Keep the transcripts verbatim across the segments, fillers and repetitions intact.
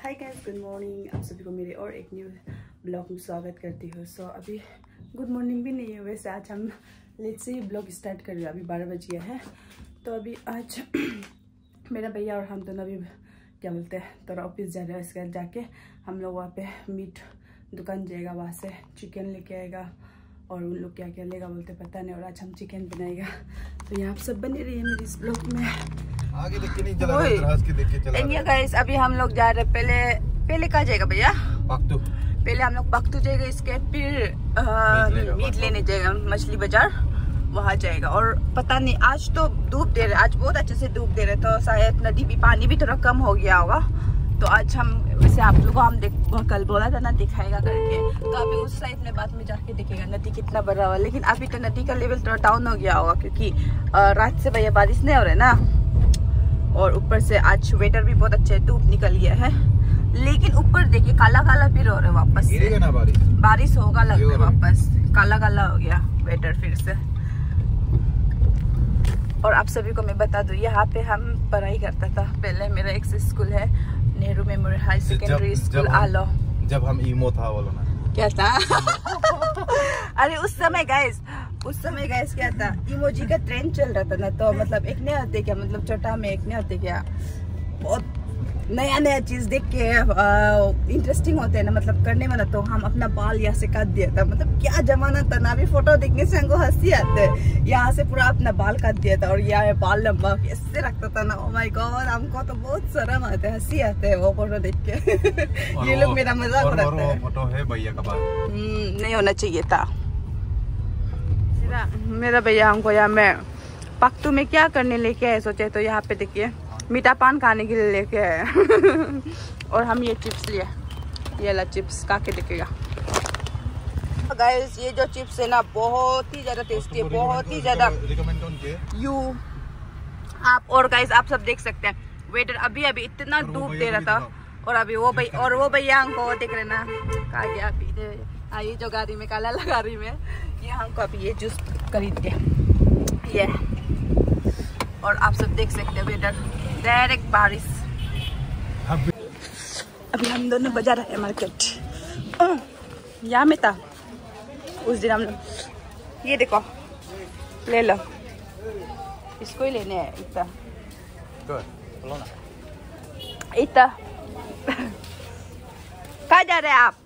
Hi guys, good morning. आप सभी को मेरे और एक न्यू ब्लॉग में स्वागत करती हूँ। सो so, अभी गुड मॉर्निंग भी नहीं है, वैसे आज हम लेट से ही ब्लॉग स्टार्ट कर रहे हैं। अभी बारह बज गया है, तो अभी आज मेरा भैया और हम दोनों अभी क्या बोलते हैं थोड़ा ऑफिस जा रहे हैं। इसके बाद जाके हम लोग वहाँ पे मीट दुकान जाएगा, वहाँ से चिकन लेके आएगा और उन लोग क्या क्या लेगा बोलते पता नहीं। और आज हम चिकन बनाएगा, तो यहाँ सब बने रही है मेरे इस ब्लॉग में। आगे देख के नहीं चला रहा, आज के देख के चला रहा। गाइस अभी हम लोग जा रहे हैं, पहले पहले कहाँ जाएगा भैया? पक्तू। पहले हम लोग पक्तू जाएगा, इसके फिर मीट लेने जाएगा मछली बाजार, वहाँ जाएगा। और पता नहीं आज तो धूप दे रहे, आज बहुत अच्छे से धूप दे रहे, तो शायद नदी भी पानी भी थोड़ा कम हो गया होगा। तो आज हम वैसे आप लोगों को हम देख कल बोला था ना दिखाएगा करके, तो अभी उस साइड में बाद में जाके देखेगा नदी कितना बड़ा हुआ। लेकिन अभी तो नदी का लेवल थोड़ा डाउन हो गया होगा, क्योंकि रात से भैया बारिश नहीं हो रहा है ना, और ऊपर से आज वेदर भी बहुत अच्छा है, धूप निकल गया है। लेकिन ऊपर देखिए काला काला फिर हो रहा है वापस से, ना बारिश बारिश होगा लगता है, वापस काला काला हो गया वेदर फिर से। और आप सभी को मैं बता दूं, यहाँ पे हम पढ़ाई करता था पहले। मेरा एक स्कूल है Nehru memorial high secondary school आलो। जब हम ईमो था बोलो ना, क्या था? अरे उस समय गाइस उस समय गाइस क्या था, इमोजी का ट्रेंड चल रहा था ना, तो मतलब एक नया होते क्या, मतलब छोटा में एक नया होते क्या, बहुत नया नया चीज देख के इंटरेस्टिंग होते हैं ना, मतलब करने में ना। तो हम अपना बाल यहाँ से काट दिया था, मतलब क्या जमाना था ना। अभी फोटो देखने से हमको हंसी आते है, यहाँ से पूरा अपना बाल काट दिया था और यहाँ बाल लंबा ऐसे रखता था ना। ओ माय गॉड, हमको तो बहुत शर्म आते है, हंसी आते है वो फोटो देख के। ये लोग मेरा मजाक उड़ाते हैं। फोटो है भैया का बाल नहीं होना चाहिए था। मेरा मेरा भैया हमको यहाँ में पक्तू में क्या करने लेके आए सोचे, तो यहाँ पे देखिए मीठा पान खाने के लिए लेके आए। और हम ये चिप्स लिए, ये ला चिप्स खा के देखेगा गाइस। ये जो चिप्स है ना बहुत ही ज्यादा टेस्टी है, बहुत ही ज्यादा यू आप और गाइस आप सब देख सकते हैं वेदर अभी अभी इतना धूप दे रहा था। और अभी वो भाई और वो भैया हमको देख रहे ना, कहा गया अभी हाँ ये जो गाड़ी में काला लगा गाड़ी में, ये हमको अभी ये जूस खरीद के ये। और आप सब देख सकते हैं वेदर डायरेक्ट बारिश। अभी हम दोनों बाजार है मार्केट, यहाँ में था उस दिन हम लोग। ये देखो ले लो, इसको ही लेने हैं। इतना इतना कहाँ जा रहे हैं आप?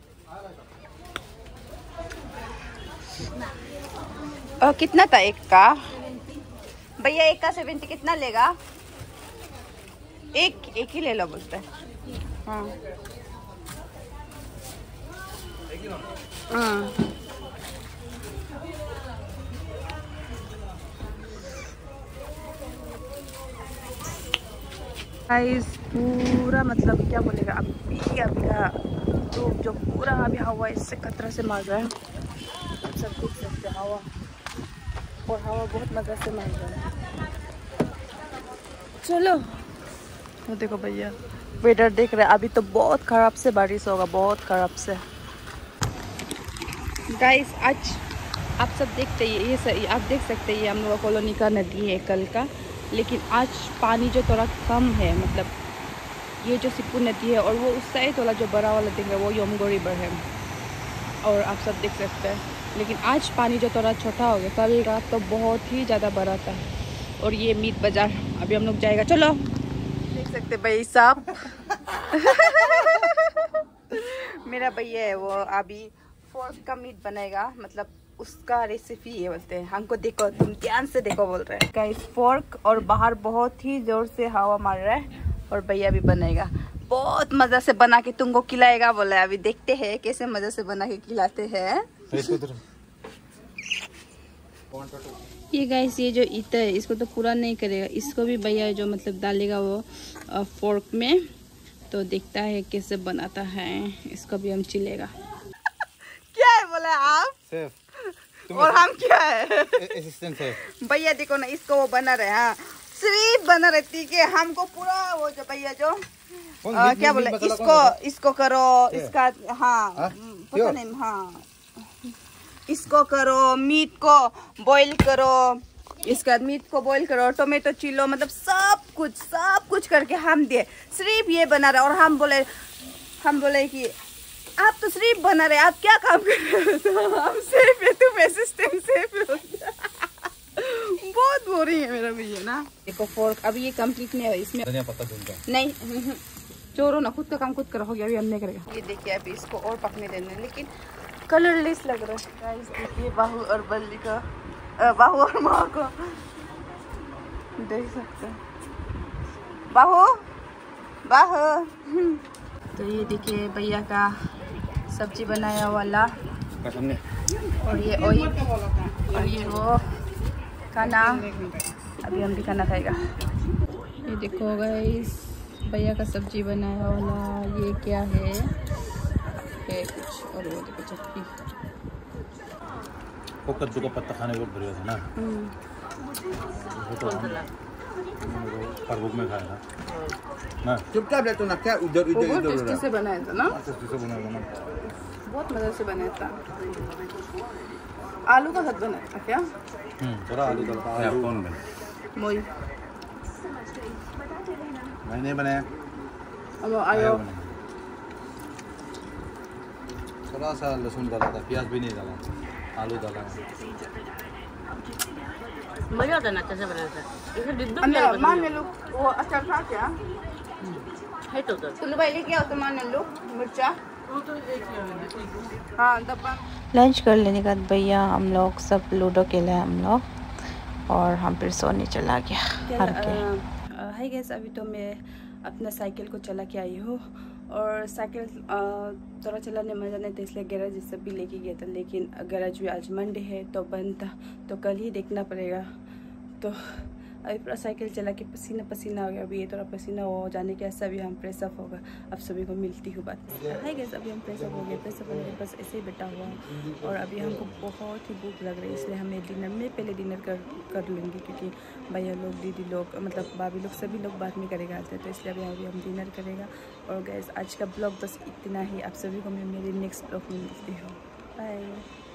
और कितना था एक का भैया? एक का सेवेंटी कितना लेगा? एक एक ही ले लो बोलते हैं। हाँ हाँ गाइस पूरा मतलब क्या बोलेगा अभी अभी का धूप जो पूरा अभी हवा इससे खतरा से मार रहा है। आप सब देख सकते हैं हवा, और हवा बहुत मजा से मार रहा है। चलो वो देखो भैया वेदर देख रहे हैं, अभी तो बहुत खराब से बारिश होगा, बहुत खराब से। गाइस आज आप सब देखते हैं ये सही, आप देख सकते हैं ये हम लोग कॉलोनी का नदी है कल का। लेकिन आज पानी जो थोड़ा कम है, मतलब ये जो सिप्पू नदी है और वो उस साइड वाला जो बड़ा वाला दिख रहा है वो योमगो रिवर है। और आप सब देख सकते हैं, लेकिन आज पानी जो थोड़ा छोटा हो गया, कल रात तो बहुत ही ज़्यादा बड़ा था। और ये मीट बाजार अभी हम लोग जाएगा, चलो देख सकते भाई साहब। मेरा भैया है वो अभी फोर्क का मीट बनाएगा, मतलब उसका रेसिपी है बोलते हैं। हमको देखो, तुम ध्यान से देखो बोल रहे हैं गाइस फोर्क, और बाहर बहुत ही जोर से हवा मार रहा है और भैया भी बनाएगा, बहुत मजा से बना के तुमको खिलाएगा बोला है। अभी देखते हैं कैसे मजा से बना के खिलाते हैं। ये गाइस ये जो ईटा है इसको तो पूरा नहीं करेगा, इसको भी भैया जो मतलब डालेगा वो फोर्क में, तो देखता है कैसे बनाता है। इसको भी हम चिलेगा। क्या है बोला आप? सेफ। और हम क्या है? Assistant chef. भैया देखो ना, इसको वो बना रहे हैं, सिर्फ बना रहती है। हमको पूरा वो जो भैया जो आ, क्या बोले, इसको इसको करो, इसका हाँ पता नहीं, हाँ इसको करो, मीट को बॉईल करो, इसके बाद मीट को बॉईल करो, टोमेटो चिलो, मतलब सब कुछ सब कुछ करके हम दिए, सिर्फ ये बना रहा। और हम बोले हम बोले कि आप तो सिर्फ बना रहे, आप क्या काम कर रहे हो? तो हम सेफ है, तुम असिस्टेंट सेफ हो। बहुत बोरिंग है मेरा भैया ना। देखो फोर्क अभी ये कंप्लीट नहीं है, इसमें धनिया पत्ता दूंगा नहीं चोरो ना, खुद का काम खुद करा हो गया, अभी हम नहीं करेगा। ये देखिए अभी इसको और पकने देना, लेकिन कलरलेस लग रहा है। गाइस देखिए बाहु और बल्ली का, बाहु और माँ को देख सकते हैं। बाहु बाहु तो ये देखिए भैया का सब्जी बनाया वाला, और ये ऑयल और ये वो खाना, अभी हम भी खाना खाएगा। ये देखो गाइस भैया का सब्जी बनाया वाला, ये क्या है, है कुछ, और वो देखो चटनी। वो कद्दू का पत्ता खाने बहुत बढ़िया था ना, वो तो परवुक में खाया था ना। चुपचाप ले तो ना, क्या उधर इधर इधर टेस्टी से बनाया था ना, टेस्टी से बनाया था ना, बहुत मजे से बनाया था। आलू का साथ बनाया था क्या? हम्म थोड़ा आलू तड़का। आलू कौन बना? मोई मैंने बनाया। अब आयो थोड़ा सा लहसुन डाला था, प्याज भी नहीं डाला, आलू डाला। मजा आता ना कैसे बनाया था। इसे डिब्बे में अंदर मान लो वो अचार था क्या है तो तो तुम भाई लेके आओ तो मान लो मिर्चा। हाँ डब्बा। लंच कर लेने के बाद भैया हम लोग सब लूडो खेले हम लोग, और हम फिर सोने चला गया हार के। हाय गाइस, अभी तो मैं अपना साइकिल को चला के आई हूँ, और साइकिल थोड़ा चलाने मज़ा नहीं था, इसलिए गैराज ये सब भी लेके गया था, लेकिन गैराज भी आज मंडे है तो बंद था, तो कल ही देखना पड़ेगा। तो अभी पूरा साइकिल चला के पसीना पसीना हो गया, अभी ये थोड़ा पसीना हो जाने के ऐसा भी हम फ्रेश अप होगा। अब सभी को मिलती हूँ बात। हाय गाइस, अभी हम फ्रेश अप हो गए, फ्रेश अप होने बस ऐसे ही बैठा हुआ हूँ, और अभी हमको बहुत ही भूख लग रही है, इसलिए हमें डिनर में पहले डिनर कर कर लेंगे, क्योंकि भैया लोग दीदी लोग मतलब भाभी लोग सभी लोग बाद में करेगा आते हैं, तो इसलिए अभी अभी हम डिनर करेगा। और गाइस आज का ब्लॉग बस इतना ही, आप सभी को मैं मेरे नेक्स्ट ब्लॉग में मिलती हूँ। बाय।